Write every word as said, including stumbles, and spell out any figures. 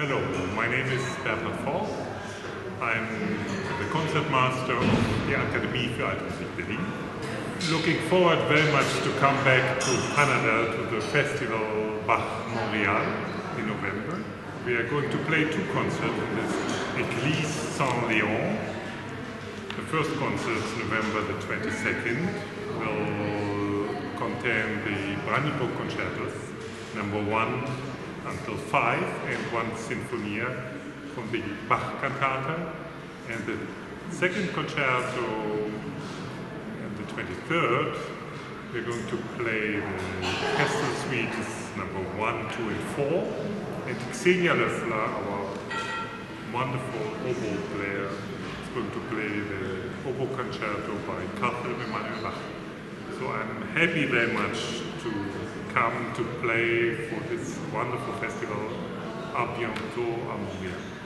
Hello, my name is Bernhard Falk. I'm the concertmaster of the Akademie für Alte Musik Berlin. Looking forward very much to come back to Canada to the festival Bach Montreal in November. We are going to play two concerts in this Église Saint-Léon. The first concert, November the twenty-second, will contain the Brandenburg Concertos, number one until five, and one Sinfonia from the Bach cantata. And the second concerto, on the twenty-third, we're going to play the Pestel Suites number one, two, and four. And Xenia Löffler, our wonderful oboe player, is going to play the oboe concerto by Carl Philipp Emanuel Bach. So I'm happy very much to come to play for this wonderful festival. À bientôt à Montréal.